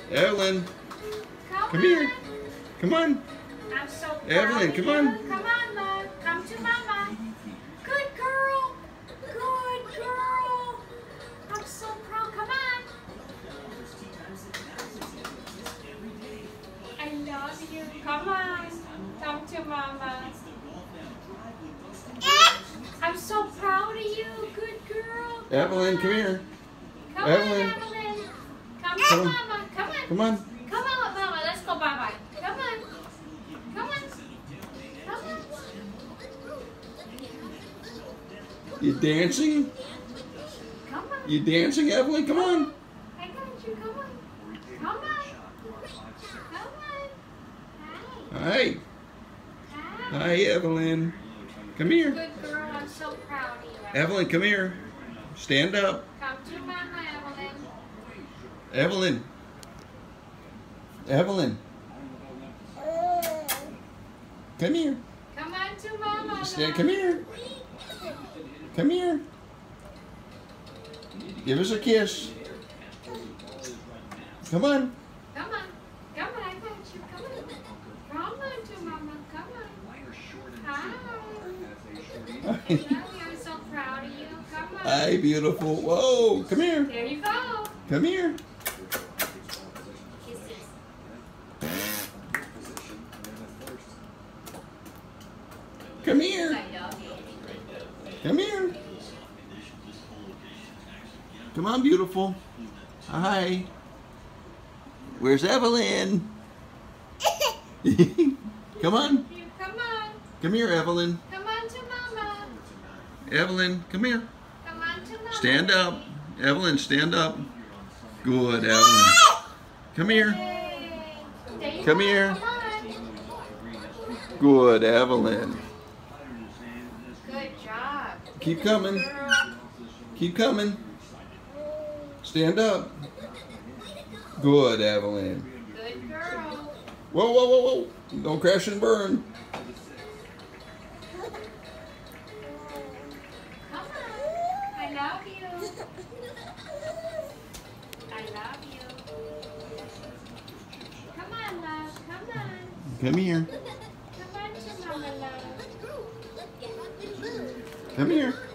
Evelyn, Come come here. on. Come on. I'm so proud Evelyn, of come you. on. Come on, love. Come to mama. Good girl. Good girl. I'm so proud. Come on. I love you. Come on. Come to mama. I'm so proud of you. Good girl. Evelyn, come here. Come Evelyn. on, Evelyn. Come to Come on. mama. Come on. Come on. Come on with mama. Let's go bye-bye. Come on. Come on. Come on. You dancing? Come on. You dancing, Evelyn? Come on. I got you. Come on. Come on. Come on. Hi. Hi. Hi, Evelyn. Come here. Good girl. I'm so proud of you. Evelyn, come here. Stand up. Come to mama, Evelyn. Evelyn. Evelyn. Come here. Come on to mama. Stand. Come here. Come here. Give us a kiss. Come on. Come on. Come on. I got you. Come on. Come on to mama. Come on. Hi. I love you. I'm so proud of you. Come on. Hi, beautiful. Whoa. Come here. There you go. Come here. Kisses. Come here. I love you. Come here. Come on, beautiful. Hi. Where's Evelyn? Come on. Come on. Come here, Evelyn. Come on to mama. Evelyn, come here. Come on to mama. Stand up. Evelyn, stand up. Good, Evelyn. Come here. Yay. There you Come go. here. Come on. Good, Evelyn. Good job. Keep coming. Girl. Keep coming. Stand up. Good, Evelyn. Good girl. Whoa, whoa, whoa, whoa. Don't crash and burn. Come on. I love you. I love you. Come on, love. Come on. Come here. Come on to mama, love. Come here.